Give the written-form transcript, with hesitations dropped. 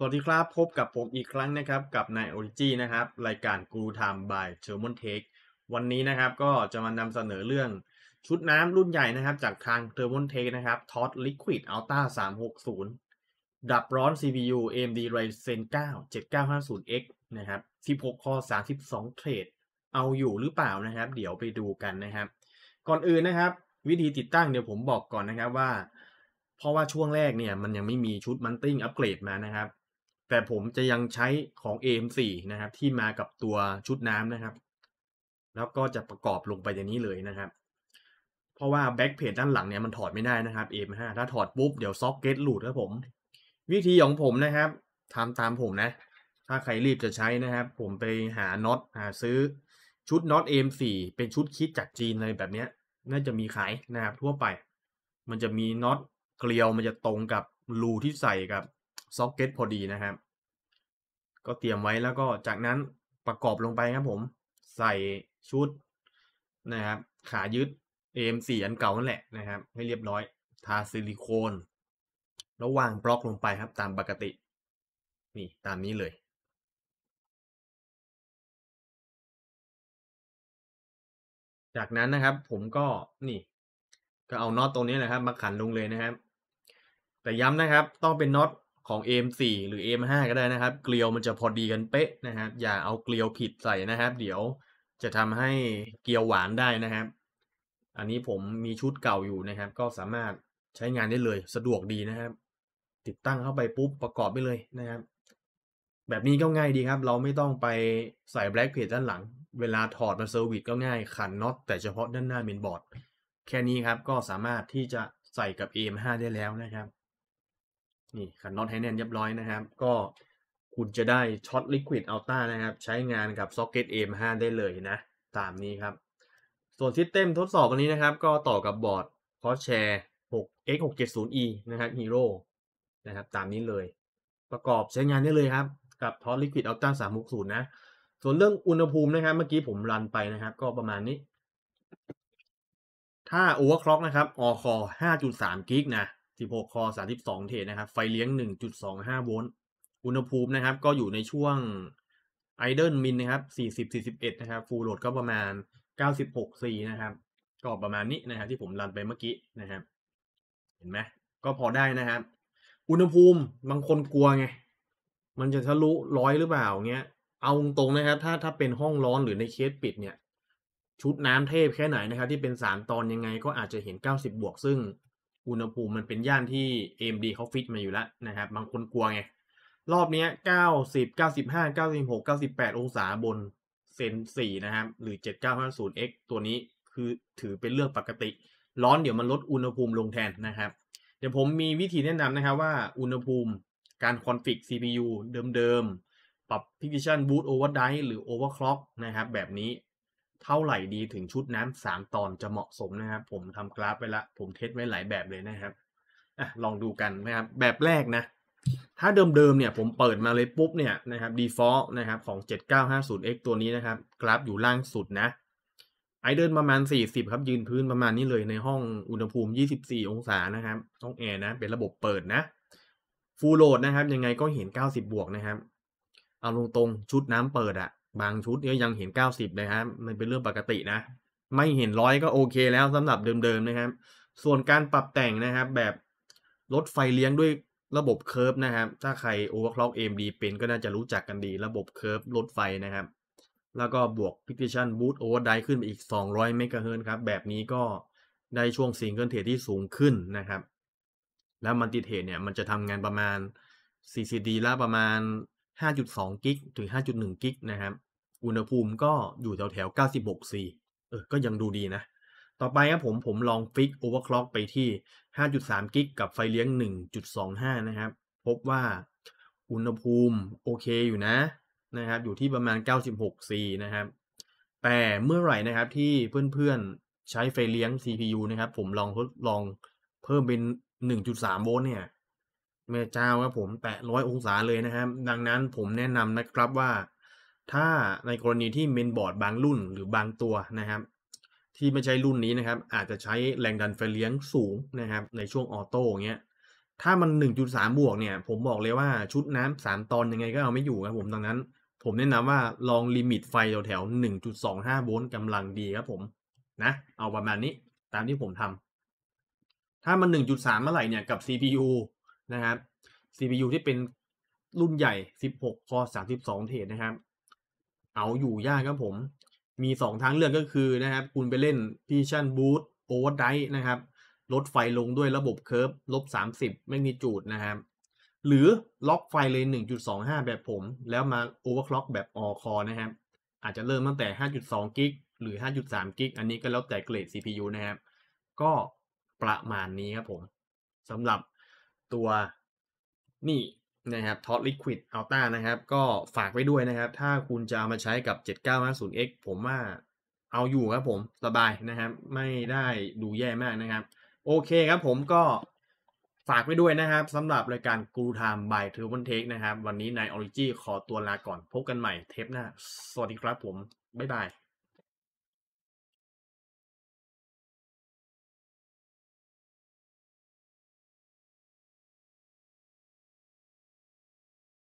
วัสดีครับพบกับผมอีกครั้งนะครับกับนายโอริจินะครับรายการ Guru Time by German Tech วันนี้นะครับก็จะมานำเสนอเรื่องชุดน้ำรุ่นใหญ่นะครับจากทาง German Tech นะครับ TOS Liquid Ultra 360ดับร้อน CPU AMD Ryzen 9 7950X นะครับ16 คอร์32 เทรดเอาอยู่หรือเปล่านะครับเดี๋ยวไปดูกันนะครับก่อนอื่นนะครับวิธีติดตั้งเดี๋ยวผมบอกก่อนนะครับว่าเพราะว่าช่วงแรกเนี่ยมันยังไม่มีชุดมันติ้งอัปเกรดมานะครับ แต่ผมจะยังใช้ของ AM4 นะครับที่มากับตัวชุดน้ำนะครับแล้วก็จะประกอบลงไปอย่างนี้เลยนะครับเพราะว่าแบ็กเพจด้านหลังเนี่ยมันถอดไม่ได้นะครับ AM5 ถ้าถอดปุ๊บเดี๋ยวซ็อกเก็ตหลุดครับผมวิธีของผมนะครับทำตามผมนะถ้าใครรีบจะใช้นะครับผมไปหาน็อตหาซื้อชุดน็อต AM4 เป็นชุดคิดจากจีนเลยแบบเนี้ยน่าจะมีขายนะครับทั่วไปมันจะมีน็อตเกลียวมันจะตรงกับรูที่ใส่กับซ็อกเก็ตพอดีนะครับก็เตรียมไว้แล้วก็จากนั้นประกอบลงไปครับผมใส่ชุดนะครับขายึด AM4 อันเก่านั่นแหละนะครับให้เรียบร้อยทาซิลิโคนแล้ววางบล็อกลงไปครับตามปกตินี่ตามนี้เลยจากนั้นนะครับผมก็นี่ก็เอาน็อตตรงนี้แหละครับมาขันลงเลยนะครับแต่ย้ำนะครับต้องเป็นน็อตของ AM4 หรือ AM5 ก็ได้นะครับเกลียวมันจะพอดีกันเป๊ะนะครับอย่าเอาเกลียวผิดใส่นะครับเดี๋ยวจะทำให้เกลียวหวานได้นะครับอันนี้ผมมีชุดเก่าอยู่นะครับก็สามารถใช้งานได้เลยสะดวกดีนะครับติดตั้งเข้าไปปุ๊บประกอบไปเลยนะครับแบบนี้ก็ง่ายดีครับเราไม่ต้องไปใส่แบล็กเพจด้านหลังเวลาถอดมาเซอร์วิสก็ง่ายขันน็อตแต่เฉพาะด้านหน้าเมนบอร์ดแค่นี้ครับก็สามารถที่จะใส่กับ AM5 ได้แล้วนะครับ นี่ขันน็อตให้แน่นเรียบร้อยนะครับก็คุณจะได้ช็อตลิควิดอัลต้านะครับใช้งานกับซ็อกเก็ต AM5 ได้เลยนะตามนี้ครับส่วนซิสเต็มทดสอบวันนี้นะครับก็ต่อกับบอร์ด Crosshair 6X670E นะครับ Hero นะครับตามนี้เลยประกอบใช้งานได้เลยครับกับ TOS Liquid Ultra 360นะส่วนเรื่องอุณหภูมินะครับเมื่อกี้ผมรันไปนะครับก็ประมาณนี้ ถ้า overclock นะครับ all core 5.3 กิกนะ16 คอร์32 เทรดนะครับไฟเลี้ยง 1.25 โวลต์อุณหภูมินะครับก็อยู่ในช่วง idle min นะครับ40-41นะครับ full load ก็ประมาณ 96 C นะครับก็ประมาณนี้นะครับที่ผมรันไปเมื่อกี้นะครับเห็นไหมก็พอได้นะครับอุณหภูมิบางคนกลัวไงมันจะทะลุร้อยหรือเปล่าเงี้ยเอาตรงๆนะครับถ้าเป็นห้องร้อนหรือในเคสปิดเนี่ยชุดน้ำเทพแค่ไหนนะครับที่เป็น3ตอนยังไงก็อาจจะเห็น90บวกซึ่งอุณหภูมิมันเป็นย่านที่ AMD เขาฟิตมาอยู่แล้วนะครับบางคนกลัวไงรอบนี้90 95 96 98องศาบนเซน4นะครับหรือ 7950X ตัวนี้คือถือเป็นเรื่องปกติร้อนเดี๋ยวมันลดอุณหภูมิลงแทนนะครับ เดี๋ยวผมมีวิธีแนะนำนะครับว่าอุณหภูมิการคอนฟิก CPU เดิมๆปรับ Precision Boost Overdrive หรือ Overclock นะครับแบบนี้เท่าไหร่ดีถึงชุดน้ำ3ตอนจะเหมาะสมนะครับผมทำกราฟไว้ละผมเทสไว้หลายแบบเลยนะครับลองดูกันนะครับแบบแรกนะถ้าเดิมๆเนี่ยผมเปิดมาเลยปุ๊บเนี่ยนะครับ default นะครับของ 7950X ตัวนี้นะครับกราฟอยู่ล่างสุดนะ ไอเดินประมาณ40ครับยืนพื้นประมาณนี้เลยในห้องอุณหภูมิ24องศานะครับห้องแอร์นะเป็นระบบเปิดนะฟูลโหลดนะครับยังไงก็เห็น90บวกนะครับเอาตรงๆชุดน้ำเปิดอะบางชุดก็ยังเห็น90เลยครับมันเป็นเรื่องปกตินะไม่เห็น100ก็โอเคแล้วสำหรับเดิมๆนะครับส่วนการปรับแต่งนะครับแบบลดไฟเลี้ยงด้วยระบบเค r ร์ฟนะครับถ้าใคร overclock AMD เป็นก็น่าจะรู้จักกันดีระบบเค r ร์ฟลดไฟนะครับ แล้วก็บวก Precision Boost Overdrive ขึ้นไปอีก200 MHz ครับแบบนี้ก็ได้ช่วง Single Thread ที่สูงขึ้นนะครับแล้ว Multi Thread เนี่ยมันจะทำงานประมาณ CCD ละประมาณ 5.2 กิกถึง 5.1 กิกนะครับอุณหภูมิก็อยู่แถวๆ 96 C ก็ยังดูดีนะต่อไปครับผมลองฟิก Overclock ไปที่ 5.3 กิกกับไฟเลี้ยง 1.25 นะครับพบว่าอุณหภูมิโอเคอยู่นะครับอยู่ที่ประมาณ 96 C นะครับแต่เมื่อไหร่นะครับที่เพื่อนๆใช้ไฟเลี้ยง CPU นะครับผมลองทดลองเพิ่มเป็น 1.3 โวลต์เนี่ยแม่เจ้าครับผมแตะ100องศาเลยนะครับดังนั้นผมแนะนำนะครับว่าถ้าในกรณีที่เมนบอร์ดบางรุ่นหรือบางตัวนะครับที่ไม่ใช่รุ่นนี้นะครับอาจจะใช้แรงดันไฟเลี้ยงสูงนะครับในช่วงออโต้เงี้ยถ้ามัน 1.3 บวกเนี่ย ผมบอกเลยว่าชุดน้ำ3ตอนยังไงก็เอาไม่อยู่ครับผม ดังนั้นผมแนะนำว่าลองลิมิตไฟแถวๆ 1.25 โวลต์กำลังดีครับผมนะ เอาประมาณนี้ตามที่ผมทำถ้ามัน 1.3 เมื่อไหร่เนี่ยกับ CPU นะครับ CPU ที่เป็นรุ่นใหญ่16 Core 32 เทรดนะครับ เอาอยู่ยากครับผม มี2ทางเลือกก็คือนะครับคุณไปเล่น Precision Boost Overdrive นะครับลดไฟลงด้วยระบบ Curve -30 Magnitude นะครับหรือล็อกไฟเลย 1.25 แบบผมแล้วมา Overclock แบบ All Core นะครับอาจจะเริ่มตั้งแต่ 5.2 กิกหรือ 5.3 กิกอันนี้ก็แล้วแต่เกรด CPU นะครับก็ประมาณนี้ครับผมสำหรับตัวนี่นะครับ Todd Liquid Ultra นะครับก็ฝากไว้ด้วยนะครับถ้าคุณจะเอามาใช้กับ 7950X ผมว่าเอาอยู่ครับผมสบายนะครับไม่ได้ดูแย่มากนะครับโอเคครับผมก็ฝากไว้ด้วยนะครับสำหรับรายการ Guru Time by Turban Tech นะครับวันนี้นาย Origi ขอตัวลาก่อนพบกันใหม่เทปหน้าสวัสดีครับผมบ๊ายบาย